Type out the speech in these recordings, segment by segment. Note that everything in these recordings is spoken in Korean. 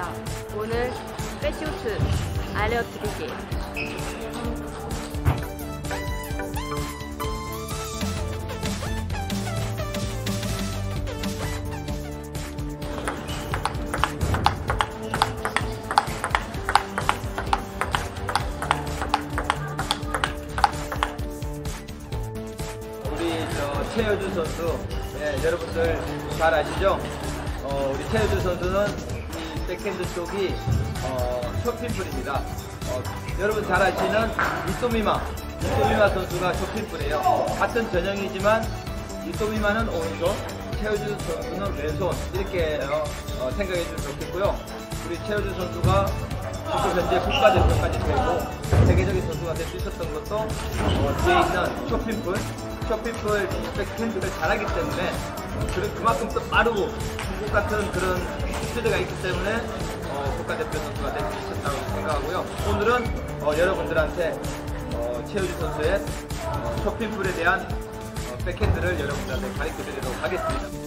반갑습니다. 오늘 패시우트 알려드릴게요. 우리 최효주 선수, 여러분들 잘 아시죠? 우리 최효주 선수는 이 백핸드 쪽이 쇼핀풀입니다. 여러분 잘 아시는 이토미마 선수가 쇼핀풀이에요. 같은 전형이지만 이토미마는 오른손, 최효주 선수는 왼손, 이렇게 생각해 주시면 좋겠고요. 우리 최효주 선수가 지금 현재 국가대표까지 되고 세계적인 선수가 될 수 있었던 것도 뒤에 있는 쇼핀풀 백핸드를 잘하기 때문에 그만큼 또 빠르고 한국 같은 그런 스피드가 있기 때문에 국가대표 선수가 될 수 있었다고 생각하고요. 오늘은 여러분들한테 최효주 선수의 쇼핀풀에 대한 백핸드를 여러분들한테 가르쳐 드리도록 하겠습니다.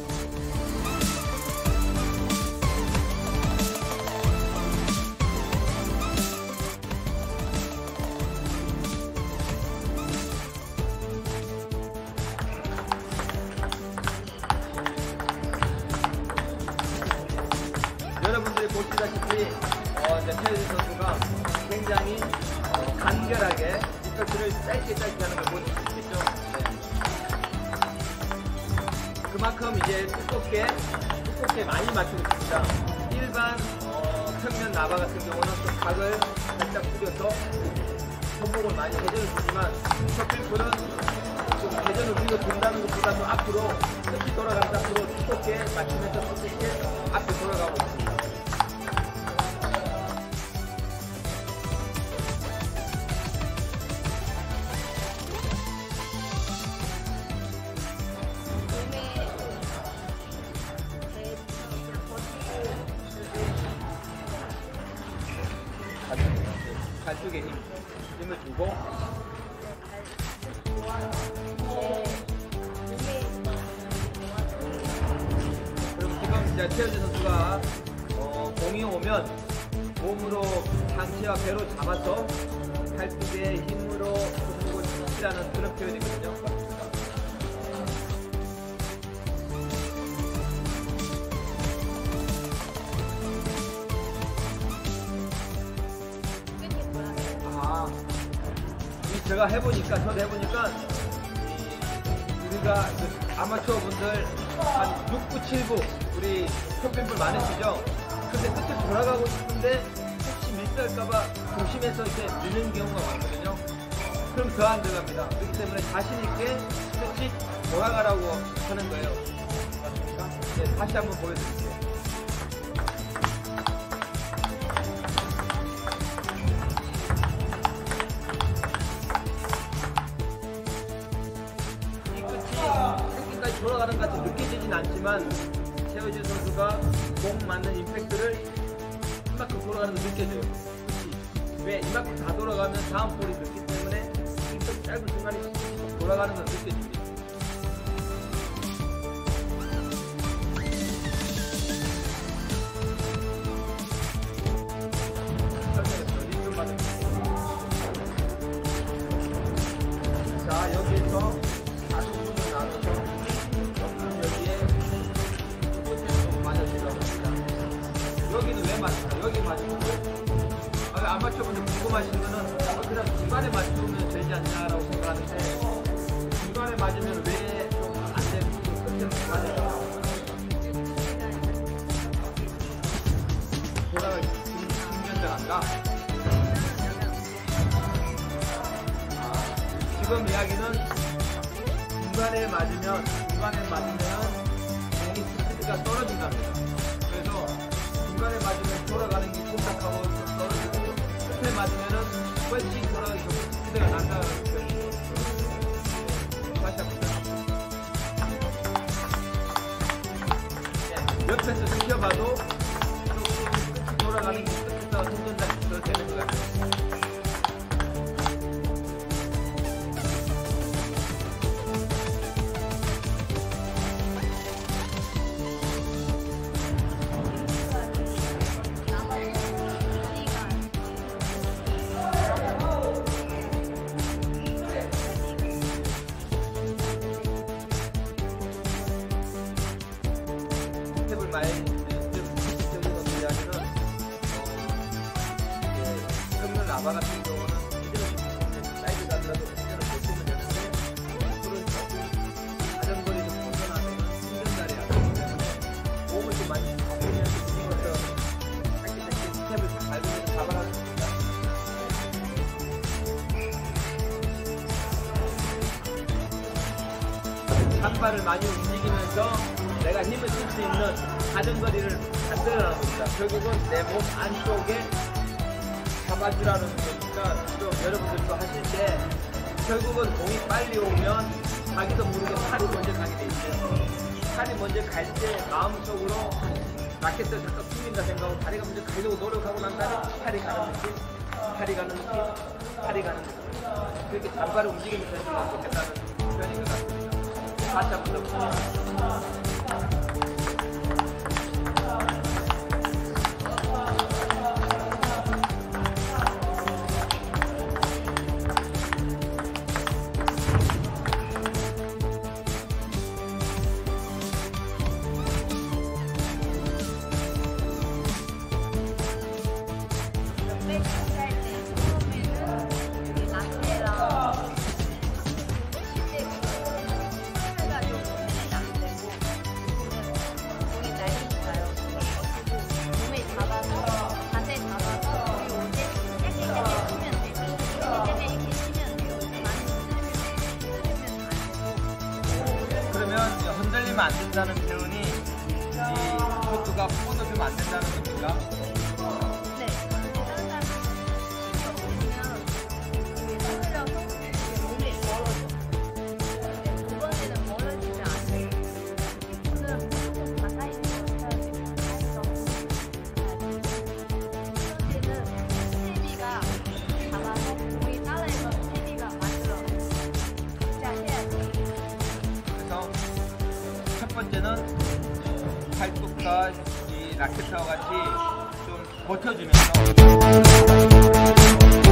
여러분들이 보시다시피 최효주 선수가 굉장히 간결하게 임팩트를 짧게 하는 걸 보실 수 있겠죠. 그만큼 이제 두껍게 많이 맞추고 있습니다. 일반 평면 나바 같은 경우는 좀 각을 살짝 줄여서 손목을 많이 회전을 주지만 쇼핀풀은 좀 회전을 위로 둔다는 것보다도 앞으로 끝이 돌아가면서 앞으로 두껍게 맞추면서 두껍게 앞에 돌아가고 있습니다. 발 쪽에 힘을 주고 그리고 지금 이제 최효주 선수가 공이 오면 몸으로 상체와 배로 잡아서 팔뚝에 힘으로 손목을 치라는 그런 표현이거든요. 저도 해보니까 우리가 아마추어 분들 한 6, 9, 7부 우리 쇼핀풀 많으시죠? 근데 끝을 돌아가고 싶은데 혹시 밀릴까봐 조심해서 이렇게 미는 경우가 많거든요. 그럼 더 안 들어갑니다. 그렇기 때문에 자신있게 끝이 돌아가라고 하는 거예요. 맞습니까? 네, 다시 한번 보여드릴게요. 돌아가는 것 같이 느껴지진 않지만 최효주 선수가 공 맞는 임팩트를 이만큼 돌아가는 거 느껴져요. 왜? 이만큼 다 돌아가면 다음 볼이 늦기 때문에 좀 짧은 순간에 돌아가는 건 느껴집니다. 자, 여기서 여기는 왜 맞을까? 여기 맞추고 아마추어분들 궁금하신 거는 그냥 중간에 맞추면 되지 않냐라고 생각하는데 중간에 맞으면 왜 좀 안 되는지 끝에 맞으면 돌아갈 중견자인가? 지금 이야기는 중간에 맞으면 공이 스피드가 떨어진답니다. 그래서 중간에 맞으면 돌아가는 게 꼼짝하고 떨어지고 끝에 맞으면은 훨씬 돌아가기 좋고 스피드가 난다는 표현이죠. 다시 한번 옆에서 지켜봐도 끝이 돌아가는 게 끝에서 손전등이 있어도 되는 것 같아요. 저와 같은 경우는 사이즈 가더라도 운전을 못 보면 되는데 그런 자전거리도 벗어나면 운전자리 앞에 몸을 좀 많이 보면서 그것도 스텝을 좀 밟으면서 잡아가는 겁니다. 샷발을 많이 움직이면서 내가 힘을 쓸 수 있는 자전거리를 만들어내는 겁니다. 결국은 내 몸 안쪽에 잡아주라는 거니까 좀 여러분들도 하실 때 결국은 공이 빨리 오면 자기도 모르게 팔이 먼저 가게 돼 있어요. 팔이 먼저 갈 때 마음속으로 라켓을 잠깐 숨긴다 생각하고 다리가 먼저 가려고 노력하고 난 다음에 팔이 가는 느낌, 팔이 가는 느낌, 팔이 가는 느낌. 그렇게 단발을 움직이면서 해주면 좋겠다는 표현인 것 같습니다. 다시 한번 더 흔들리면 안 된다는 표현이 이 포트가 끊어지면 안 된다는 겁니까? 네. 다른 사람이 없으면 흔들려서 몸이 멀어져. 두 번째는 멀어지면 안 돼. 오늘은 무조건 가까이 있어야 돼. 두 번째는 스테디가 잡아서 공이 따라해서 스테디가 만들어. 진짜 해야 돼. 그래서 첫 번째는 팔뚝과 이 라켓과 같이 좀 버텨주면서